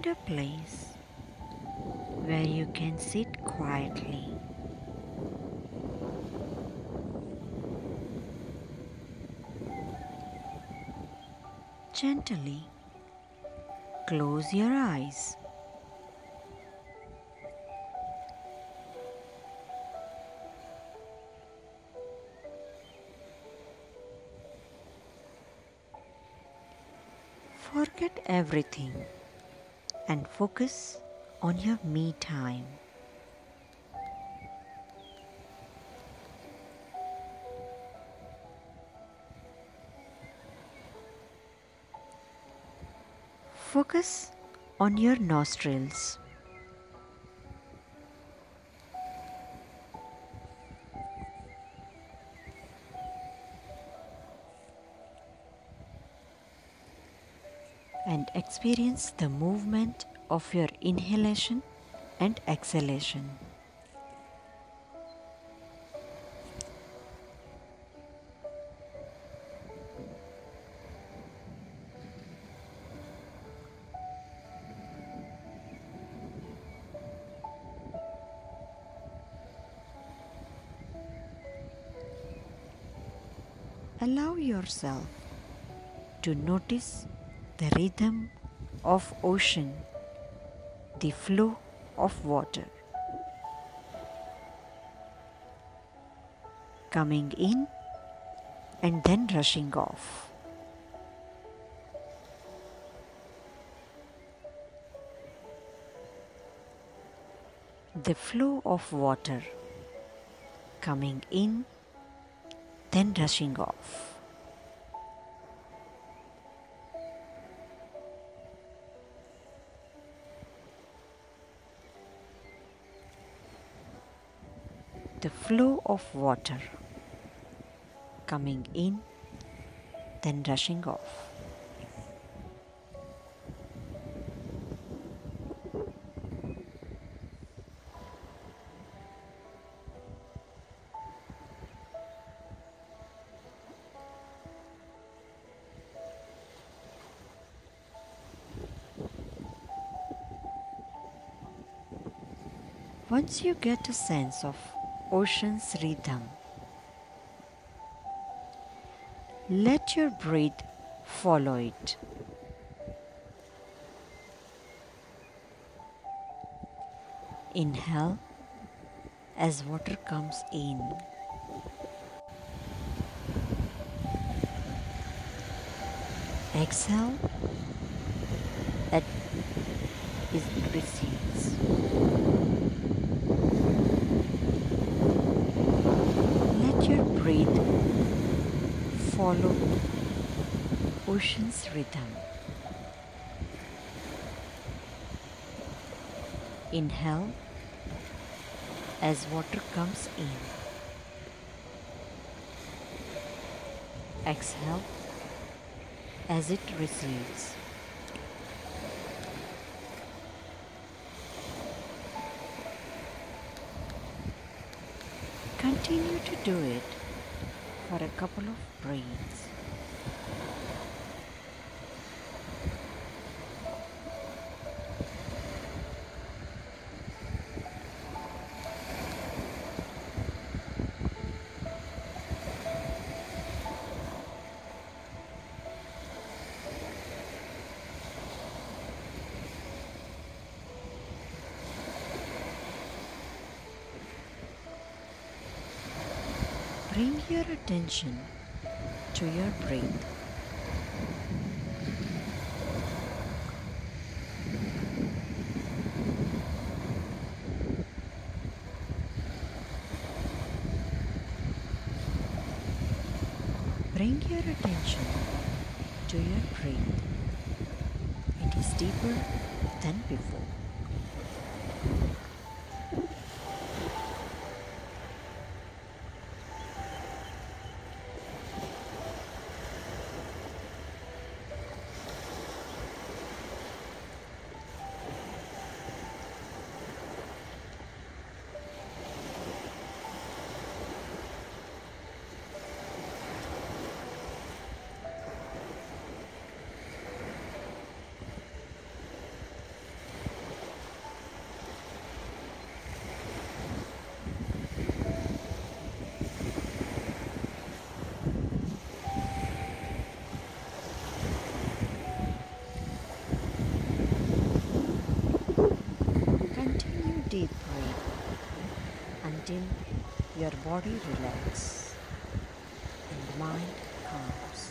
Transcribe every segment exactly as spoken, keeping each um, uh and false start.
Find a place where you can sit quietly. Gently close your eyes. Forget everything and focus on your me time. Focus on your nostrils. And experience the movement of your inhalation and exhalation. Allow yourself to notice the rhythm of ocean, the flow of water coming in and then rushing off. The flow of water coming in, then rushing off. The flow of water coming in, then rushing off. Once you get a sense of ocean's rhythm, let your breath follow it. Inhale as water comes in. Exhale as it recedes. Let your breath follow ocean's rhythm. Inhale as water comes in. Exhale as it recedes. Continue to do it for a couple of breaths. Bring your attention to your breath. Bring your attention to your breath. It is deeper than before. body relaxes and mind calms.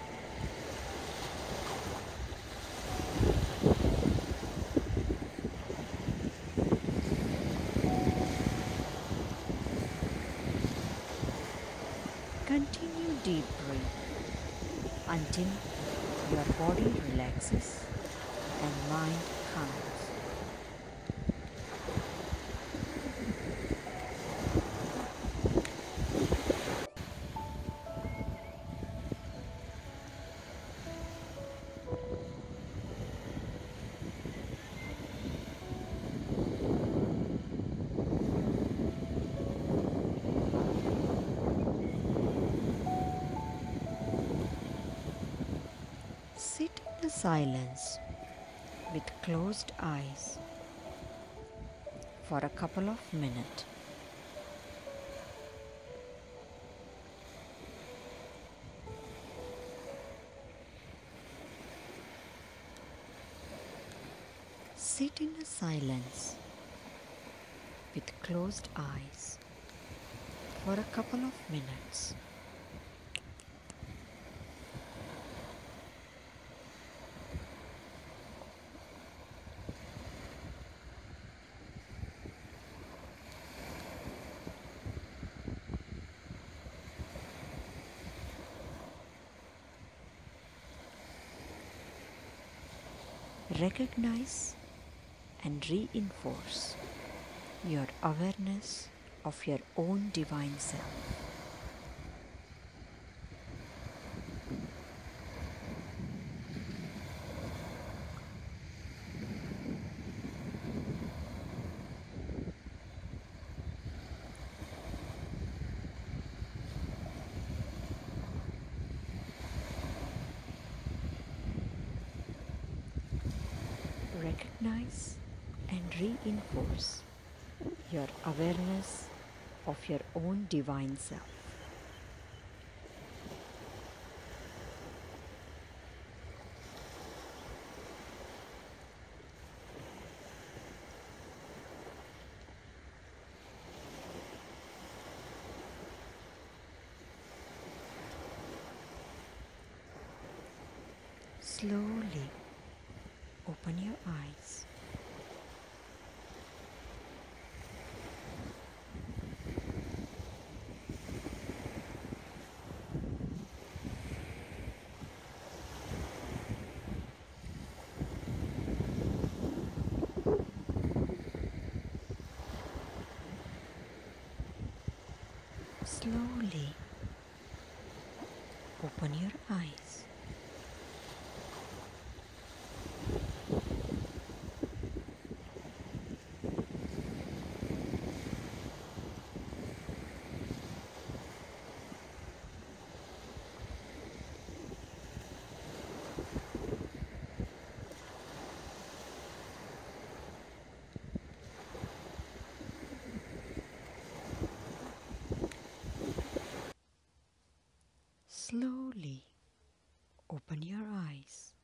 Continue deep breath until your body relaxes and mind calms. Sit in the silence with closed eyes for a couple of minutes. Sit in the silence with closed eyes for a couple of minutes. Recognize and reinforce your awareness of your own divine self. Recognize and reinforce your awareness of your own divine self. Slowly open your eyes. Slowly open your eyes. Slowly open your eyes.